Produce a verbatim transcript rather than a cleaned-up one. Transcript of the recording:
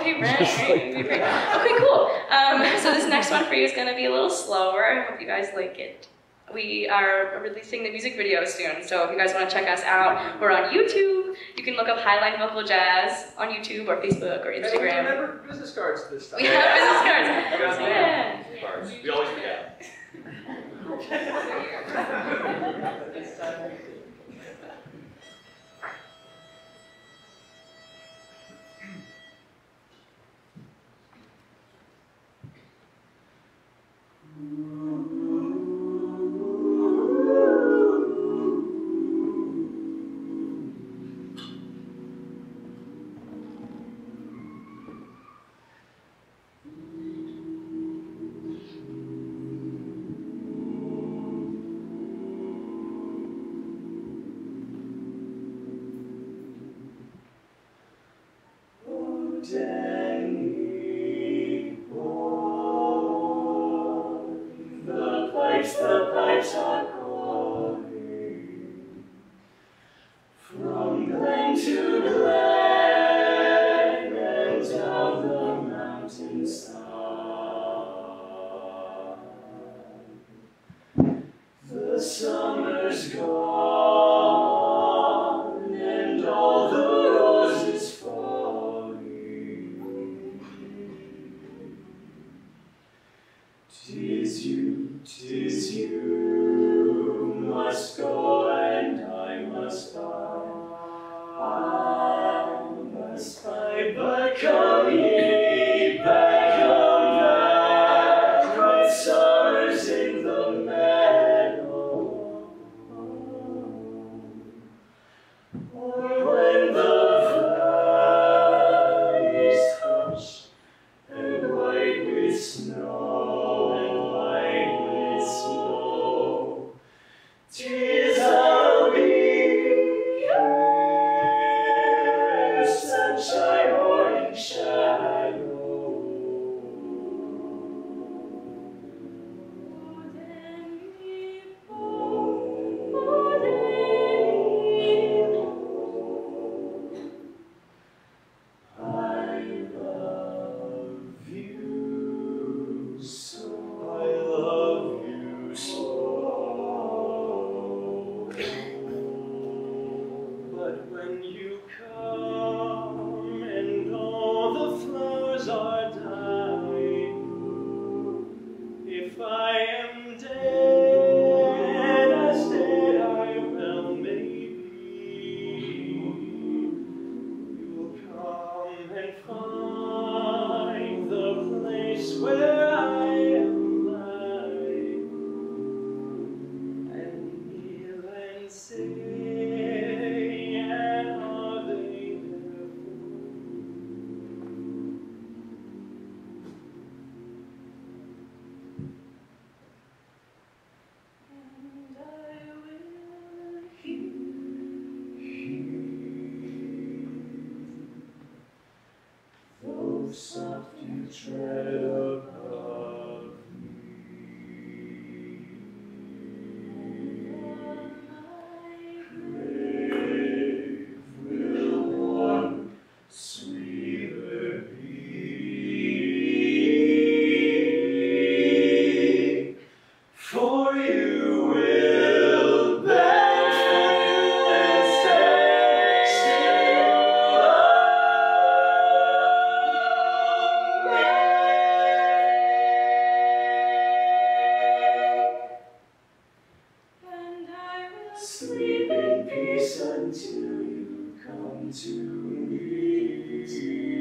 be brand new. Okay, cool. Um, so this next one for you is going to be a little slower. I hope you guys like it. We are releasing the music video soon, so if you guys want to check us out, we're on YouTube. You can look up Highline Vocal Jazz on YouTube or Facebook or Instagram. And we remember business cards this time. We have business cards. Yeah. Cards. We always forget. The pipes are calling from glen to glen and down the mountainside. The summer's gone and all the roses falling. 'Tis you, 'tis you must go and I must buy. I must buy, but come ye back, come back, bright summers in the meadow. Or when the valleys hush and white with snow, and white with snow, 'tis I'll be here in sunshine or in shadow. I love you so, I love you so. But when you come and all the flowers are dying, if I am dead as dead I well may be, you'll come and find the place where I am lying, and kneel and say, and are they there for and I will hear though soft you tread above me. Grave will warm, sweeter be, for you will bend and stay still love me. And I will sleep in peace until you come to me.